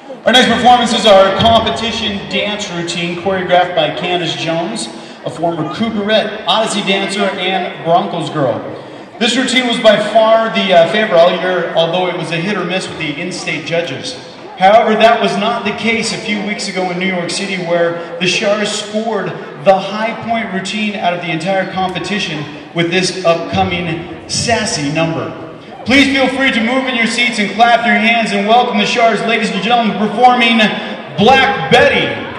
Our next performance is our competition dance routine choreographed by Candace Jones, a former Cougarette, Odyssey dancer, and Broncos girl. This routine was by far the favorite all year, although it was a hit or miss with the in-state judges. However, that was not the case a few weeks ago in New York City, where the Shars scored the high point routine out of the entire competition with this upcoming sassy number. Please feel free to move in your seats and clap your hands and welcome the Shars, ladies and gentlemen, performing Black Betty.